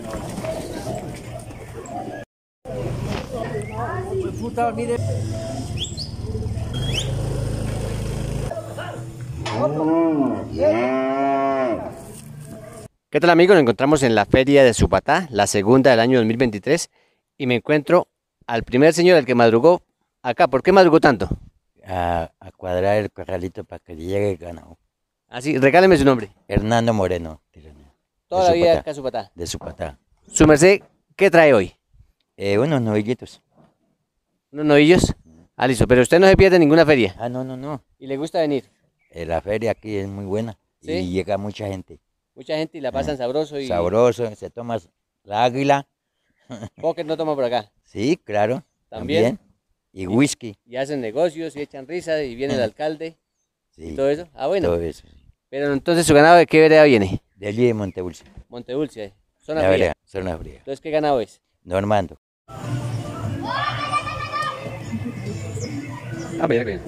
¿Qué tal, amigos? Nos encontramos en la feria de Supatá, la segunda del año 2023, y me encuentro al primer señor, el que madrugó acá. ¿Por qué madrugó tanto? A cuadrar el corralito para que llegue el ganado. Así, regáleme su nombre. Hernando Moreno, Toda la vida acá en Supatá. de Supatá. Su merced, ¿qué trae hoy? Unos novillitos. ¿Unos novillos? Ah, listo, pero usted no se pierde ninguna feria. Ah, no, no, no. ¿Y le gusta venir? La feria aquí es muy buena. ¿Sí? Y llega mucha gente. Mucha gente y la pasan sabroso y... Sabroso, se toma la águila. Póker no toma por acá. Sí, claro. ¿También? Y whisky. Y hacen negocios y echan risa y viene el alcalde Sí, y todo eso. Ah, bueno. todo eso. Pero entonces, ¿su ganado de qué vereda viene? De allí de Montebulce. Montedulce, zona La fría. vereda, zona fría. Entonces, ¿qué ganado es? Normando. Ah, mira bien.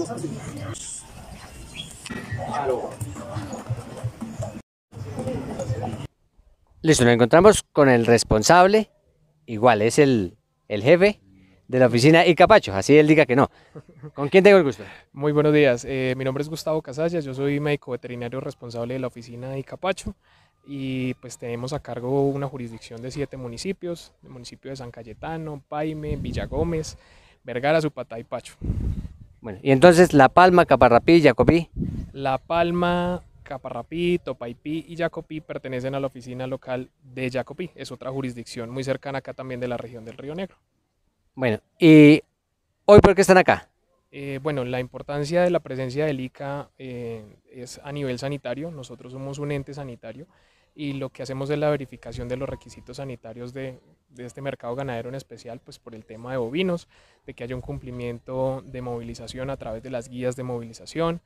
Listo, nos encontramos con el responsable, igual, es el jefe de la oficina y Capacho, así él diga que no. ¿Con quién tengo el gusto? Muy buenos días, mi nombre es Gustavo Casallas, yo soy médico veterinario responsable de la oficina de Icapacho y pues tenemos a cargo una jurisdicción de 7 municipios, el municipio de San Cayetano, Paime, Villagómez, Vergara, Supatá y Pacho. Bueno, y entonces La Palma, Caparrapí, Jacopí. La Palma, Caparrapí, Topaipí y Jacopí pertenecen a la oficina local de Jacopí, es otra jurisdicción muy cercana acá también de la región del Río Negro. Bueno, ¿y hoy por qué están acá? Bueno, la importancia de la presencia del ICA es a nivel sanitario. Nosotros somos un ente sanitario y lo que hacemos es la verificación de los requisitos sanitarios de este mercado ganadero en especial, pues por el tema de bovinos, de que haya un cumplimiento de movilización a través de las guías de movilización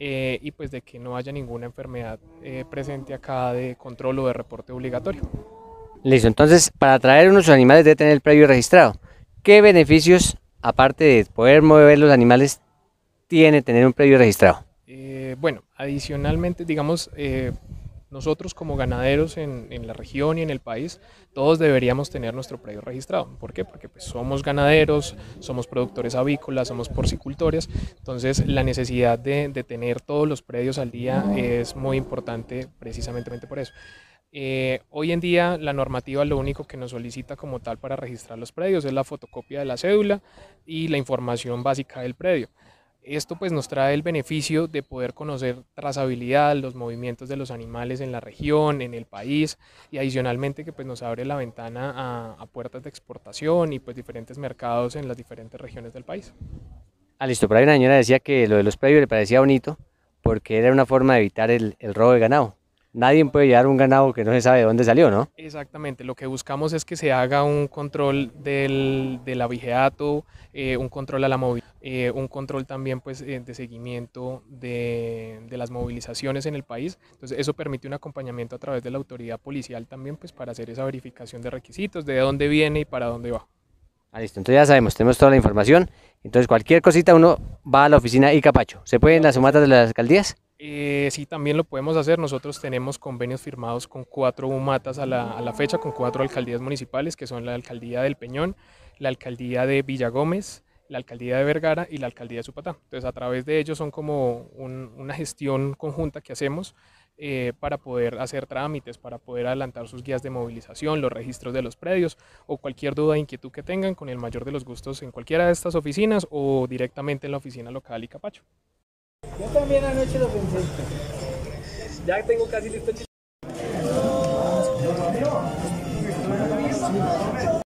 y pues de que no haya ninguna enfermedad presente acá de control o de reporte obligatorio. Listo, entonces para traer unos animales debe tener el previo registrado. ¿Qué beneficios, aparte de poder mover los animales, tiene tener un previo registrado? Bueno, adicionalmente, digamos, nosotros como ganaderos en la región y en el país, todos deberíamos tener nuestro predio registrado. ¿Por qué? Porque pues, somos ganaderos, somos productores avícolas, somos porcicultores, entonces la necesidad de tener todos los predios al día es muy importante precisamente por eso. Hoy en día la normativa lo único que nos solicita como tal para registrar los predios es la fotocopia de la cédula y la información básica del predio. Esto pues nos trae el beneficio de poder conocer trazabilidad, los movimientos de los animales en la región, en el país y adicionalmente que pues nos abre la ventana a puertas de exportación y pues diferentes mercados en las diferentes regiones del país. Ah, listo, por ahí una señora decía que lo de los predios le parecía bonito porque era una forma de evitar el robo de ganado. Nadie puede llevar un ganado que no se sabe de dónde salió, ¿no? Exactamente, lo que buscamos es que se haga un control del abigeato, un control a la movilidad, un control también pues, de seguimiento de las movilizaciones en el país. Entonces eso permite un acompañamiento a través de la autoridad policial también pues, para hacer esa verificación de requisitos, de dónde viene y para dónde va. Ah, listo, entonces ya sabemos, tenemos toda la información. Entonces cualquier cosita uno va a la oficina y Capacho. ¿Se pueden las sumatas de las alcaldías? Sí, también lo podemos hacer. Nosotros tenemos convenios firmados con 4 UMATAs a la fecha, con 4 alcaldías municipales, que son la alcaldía del Peñón, la alcaldía de Villagómez, la alcaldía de Vergara y la alcaldía de Supatá. Entonces, a través de ellos son como una gestión conjunta que hacemos para poder hacer trámites, para poder adelantar sus guías de movilización, los registros de los predios o cualquier duda o inquietud que tengan, con el mayor de los gustos en cualquiera de estas oficinas o directamente en la oficina local Icapacho. Yo también anoche lo pensé. Ya tengo casi listo.